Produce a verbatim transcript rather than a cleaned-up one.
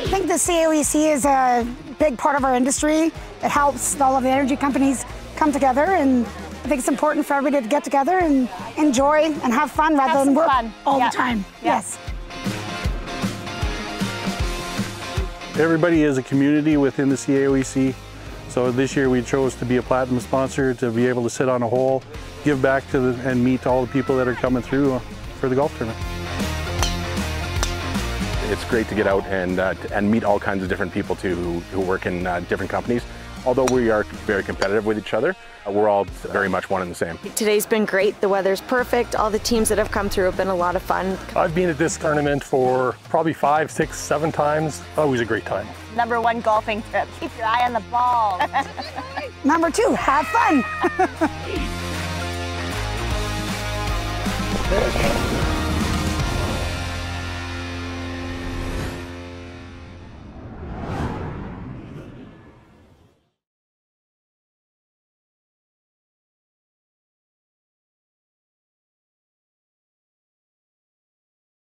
think the C A O E C is a big part of our industry. It helps all of the energy companies come together, and I think it's important for everybody to get together and enjoy and have fun rather have than work fun. all yeah. the time. Yeah. Yes. Everybody is a community within the C A O E C. So this year we chose to be a platinum sponsor to be able to sit on a hole, give back to the, and meet all the people that are coming through for the golf tournament. It's great to get out and, uh, and meet all kinds of different people too who, who work in uh, different companies. Although we are very competitive with each other, uh, we're all very much one and the same. Today's been great. The weather's perfect. All the teams that have come through have been a lot of fun. I've been at this tournament for probably five, six, seven times. Always a great time. Number one golfing tip, keep your eye on the ball. Number two, have fun.